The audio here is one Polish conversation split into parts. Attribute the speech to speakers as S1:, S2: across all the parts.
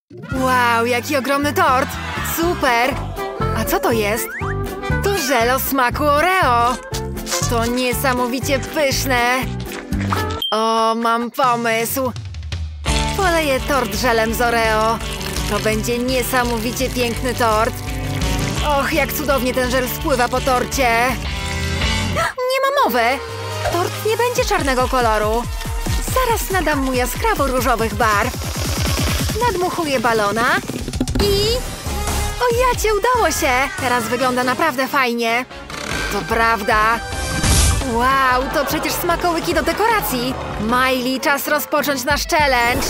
S1: Wow, jaki ogromny tort! Super! A co to jest? To żel o smaku Oreo! To niesamowicie pyszne! O, mam pomysł! Poleję tort żelem z Oreo. To będzie niesamowicie piękny tort. Och, jak cudownie ten żel spływa po torcie! Nie ma mowy! Tort nie będzie czarnego koloru. Zaraz nadam mu jaskrawo różowych barw. Nadmuchuję balona i... O jacie, udało się! Teraz wygląda naprawdę fajnie. To prawda. Wow, to przecież smakołyki do dekoracji. Miley, czas rozpocząć nasz challenge.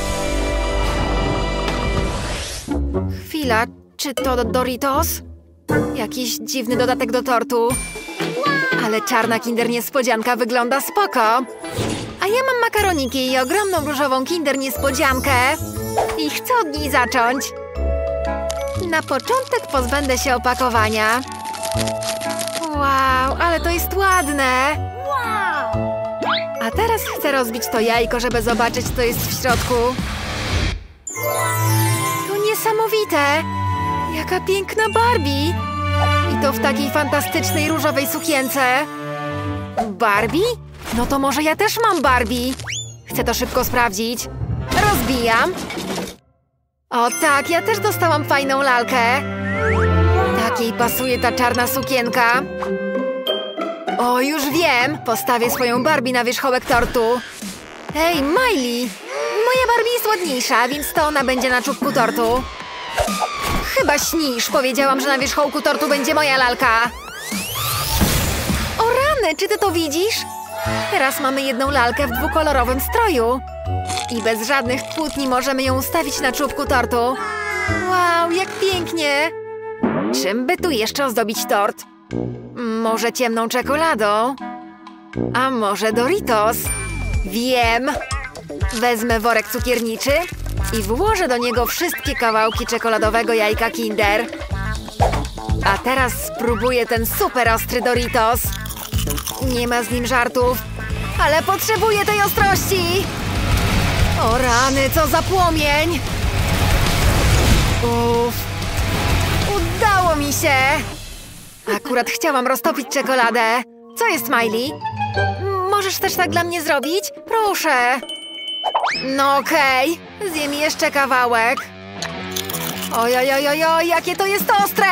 S1: Chwila, czy to Doritos? Jakiś dziwny dodatek do tortu. Ale czarna Kinder Niespodzianka wygląda spoko. A ja mam makaroniki i ogromną różową Kinder Niespodziankę. I chcę od niej zacząć. Na początek pozbędę się opakowania. Wow, ale to jest ładne. A teraz chcę rozbić to jajko, żeby zobaczyć, co jest w środku. To niesamowite. Jaka piękna Barbie. I to w takiej fantastycznej różowej sukience. Barbie? No to może ja też mam Barbie. Chcę to szybko sprawdzić. Rozbijam. O tak, ja też dostałam fajną lalkę. Takiej pasuje ta czarna sukienka. O, już wiem. Postawię swoją Barbie na wierzchołek tortu. Hej, Miley. Moja Barbie jest ładniejsza, więc to ona będzie na czubku tortu. Chyba śnisz. Powiedziałam, że na wierzchołku tortu będzie moja lalka. O rany, czy ty to widzisz? Teraz mamy jedną lalkę w dwukolorowym stroju. I bez żadnych kłótni możemy ją ustawić na czubku tortu. Wow, jak pięknie! Czym by tu jeszcze ozdobić tort? Może ciemną czekoladą? A może Doritos? Wiem! Wezmę worek cukierniczy i włożę do niego wszystkie kawałki czekoladowego jajka Kinder. A teraz spróbuję ten super ostry Doritos. Nie ma z nim żartów, ale potrzebuję tej ostrości! O rany, co za płomień! Uff, udało mi się! Akurat chciałam roztopić czekoladę. Co jest, Miley? Możesz też tak dla mnie zrobić? Proszę! No okej, zjem jeszcze kawałek. Ojojojoj, jakie to jest ostre!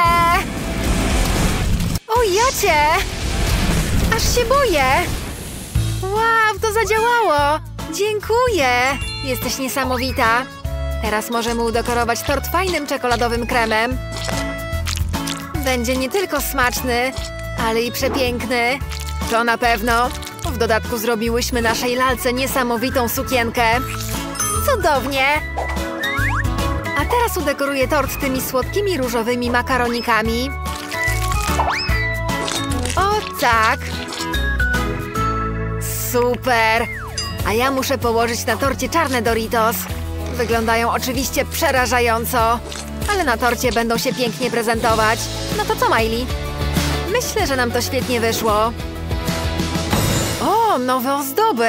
S1: O jacie! Aż się boję! Wow, to zadziałało! Dziękuję! Jesteś niesamowita! Teraz możemy udekorować tort fajnym czekoladowym kremem. Będzie nie tylko smaczny, ale i przepiękny. To na pewno. W dodatku zrobiłyśmy naszej lalce niesamowitą sukienkę. Cudownie! A teraz udekoruję tort tymi słodkimi różowymi makaronikami. O tak! Super! A ja muszę położyć na torcie czarne Doritos. Wyglądają oczywiście przerażająco, ale na torcie będą się pięknie prezentować. No to co, Miley? Myślę, że nam to świetnie wyszło. O, nowe ozdoby!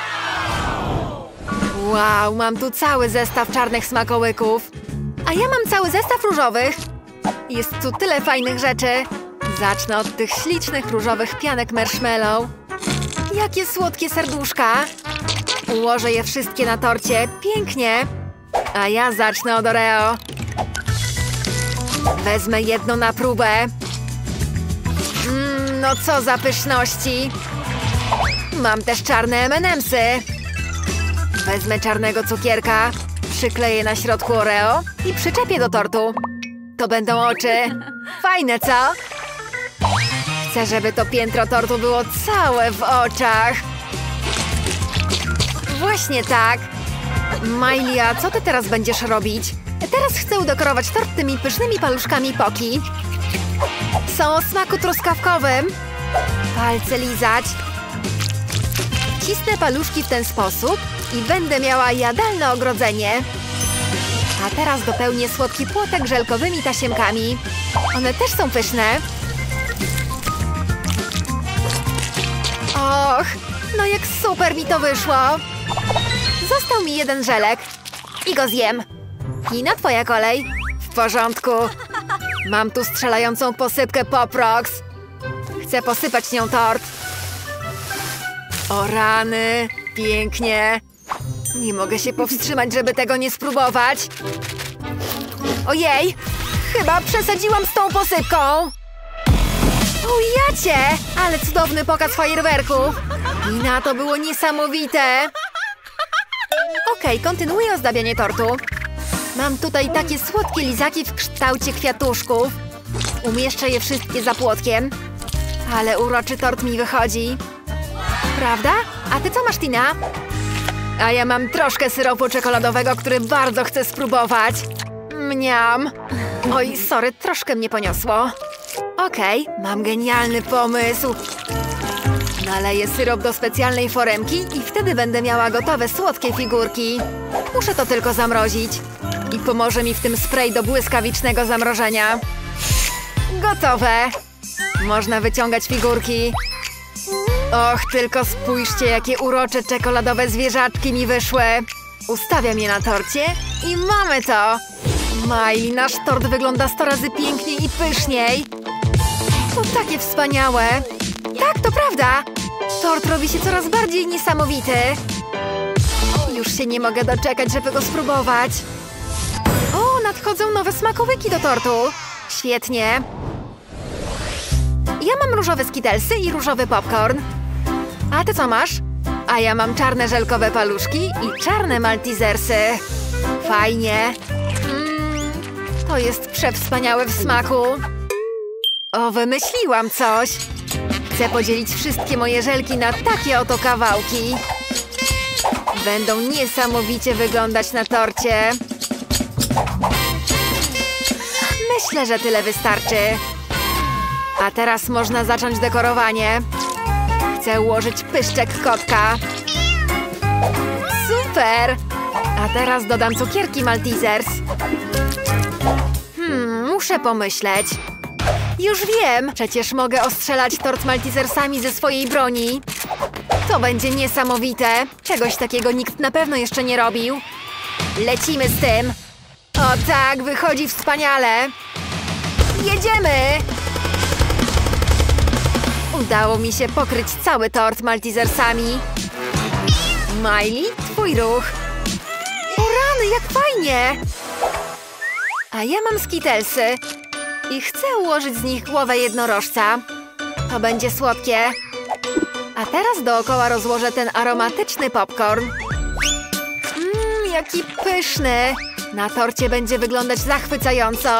S1: Wow, mam tu cały zestaw czarnych smakołyków. A ja mam cały zestaw różowych. Jest tu tyle fajnych rzeczy. Zacznę od tych ślicznych różowych pianek marshmallow. Jakie słodkie serduszka. Ułożę je wszystkie na torcie. Pięknie. A ja zacznę od Oreo. Wezmę jedno na próbę. No co za pyszności. Mam też czarne M&M'sy. Wezmę czarnego cukierka, przykleję na środku Oreo i przyczepię do tortu. To będą oczy. Fajne, co? Chcę, żeby to piętro tortu było całe w oczach. Właśnie tak. Miley, a co ty teraz będziesz robić? Teraz chcę udekorować tort tymi pysznymi paluszkami Poki. Są o smaku truskawkowym. Palce lizać. Cisnę paluszki w ten sposób i będę miała jadalne ogrodzenie. A teraz dopełnię słodki płotek żelkowymi tasiemkami. One też są pyszne. Och, no jak super mi to wyszło. Został mi jeden żelek i go zjem. Tina, twoja kolej. W porządku. Mam tu strzelającą posypkę Pop Rocks. Chcę posypać nią tort. O rany, pięknie. Nie mogę się powstrzymać, żeby tego nie spróbować. Ojej, chyba przesadziłam z tą posypką. Ujacie, ale cudowny pokaz fajerwerków. Tina, to było niesamowite. Okej, kontynuuję ozdabianie tortu. Mam tutaj takie słodkie lizaki w kształcie kwiatuszków. Umieszczę je wszystkie za płotkiem. Ale uroczy tort mi wychodzi. Prawda? A ty co masz, Tina? A ja mam troszkę syropu czekoladowego, który bardzo chcę spróbować. Mniam. Oj, sorry, troszkę mnie poniosło. Okej, mam genialny pomysł. Naleję syrop do specjalnej foremki i wtedy będę miała gotowe słodkie figurki. Muszę to tylko zamrozić. I pomoże mi w tym spray do błyskawicznego zamrożenia. Gotowe. Można wyciągać figurki. Och, tylko spójrzcie, jakie urocze czekoladowe zwierzaczki mi wyszły. Ustawiam je na torcie i mamy to. Miley, nasz tort wygląda 100 razy piękniej i pyszniej. To takie wspaniałe. Tak, to prawda. Tort robi się coraz bardziej niesamowity. Już się nie mogę doczekać, żeby go spróbować. O, nadchodzą nowe smakołyki do tortu. Świetnie. Ja mam różowe skittlesy i różowy popcorn. A ty co masz? A ja mam czarne żelkowe paluszki i czarne maltesersy. Fajnie. To jest przewspaniałe w smaku. O, wymyśliłam coś. Chcę podzielić wszystkie moje żelki na takie oto kawałki. Będą niesamowicie wyglądać na torcie. Myślę, że tyle wystarczy. A teraz można zacząć dekorowanie. Chcę ułożyć pyszczek kotka. Super! A teraz dodam cukierki Maltesers. Muszę pomyśleć. Już wiem! Przecież mogę ostrzelać tort Maltesersami ze swojej broni. To będzie niesamowite. Czegoś takiego nikt na pewno jeszcze nie robił. Lecimy z tym. O tak, wychodzi wspaniale. Jedziemy! Udało mi się pokryć cały tort Maltesersami. Miley, twój ruch. O rany, jak fajnie! A ja mam skittlesy. I chcę ułożyć z nich głowę jednorożca. To będzie słodkie. A teraz dookoła rozłożę ten aromatyczny popcorn. Jaki pyszny! Na torcie będzie wyglądać zachwycająco.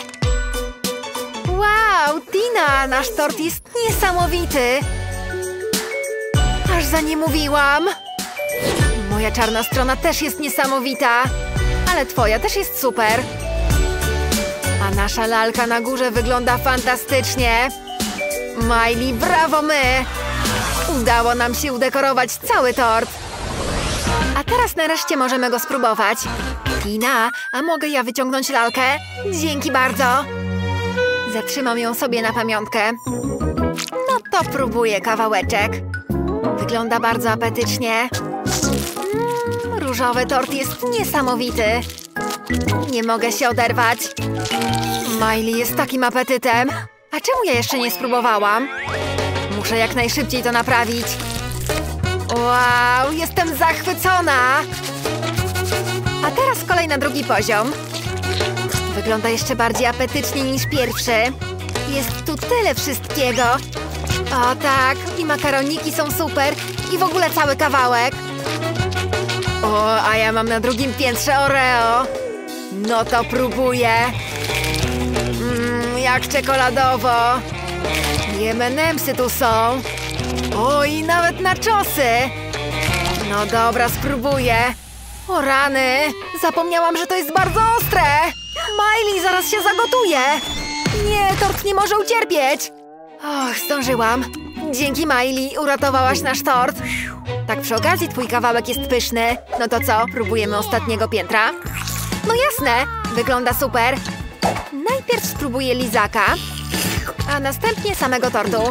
S1: Wow, Tina, nasz tort jest niesamowity. Aż za nie mówiłam. Moja czarna strona też jest niesamowita. Ale twoja też jest super. A nasza lalka na górze wygląda fantastycznie. Miley, brawo my! Udało nam się udekorować cały tort. A teraz nareszcie możemy go spróbować. Tina, a mogę ja wyciągnąć lalkę? Dzięki bardzo. Zatrzymam ją sobie na pamiątkę. No to próbuję kawałeczek. Wygląda bardzo apetycznie. Różowy tort jest niesamowity. Nie mogę się oderwać. Miley jest takim apetytem. A czemu ja jeszcze nie spróbowałam? Muszę jak najszybciej to naprawić. Wow, jestem zachwycona! A teraz kolej na drugi poziom. Wygląda jeszcze bardziej apetycznie niż pierwszy. Jest tu tyle wszystkiego. O tak, i makaroniki są super. I w ogóle cały kawałek. O, a ja mam na drugim piętrze Oreo. No to próbuję. Jak czekoladowo. I M&M'sy tu są. Oj, nawet naczosy. No dobra, spróbuję. O rany, zapomniałam, że to jest bardzo ostre. Miley, zaraz się zagotuje. Nie, tort nie może ucierpieć. Och, zdążyłam. Dzięki, Miley, uratowałaś nasz tort. Tak przy okazji twój kawałek jest pyszny. No to co, próbujemy ostatniego piętra? No jasne, wygląda super. Najpierw spróbuję lizaka, a następnie samego tortu.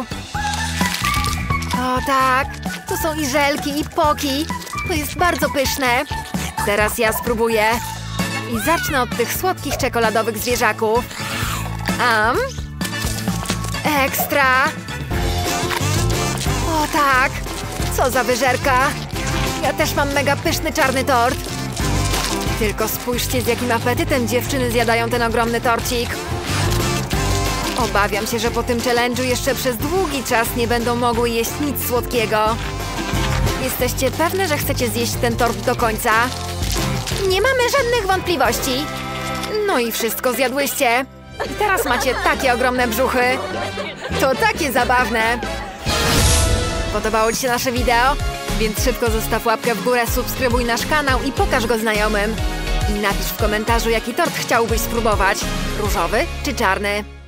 S1: O tak, tu są i żelki, i poki. To jest bardzo pyszne. Teraz ja spróbuję. I zacznę od tych słodkich czekoladowych zwierzaków. Ekstra! O tak! Co za wyżerka! Ja też mam mega pyszny czarny tort. Tylko spójrzcie, z jakim apetytem dziewczyny zjadają ten ogromny torcik. Obawiam się, że po tym challenge'u jeszcze przez długi czas nie będą mogły jeść nic słodkiego. Jesteście pewne, że chcecie zjeść ten tort do końca? Nie mamy żadnych wątpliwości. No i wszystko zjadłyście. I teraz macie takie ogromne brzuchy. To takie zabawne. Podobało Ci się nasze wideo? Więc szybko zostaw łapkę w górę, subskrybuj nasz kanał i pokaż go znajomym. I napisz w komentarzu, jaki tort chciałbyś spróbować. Różowy czy czarny?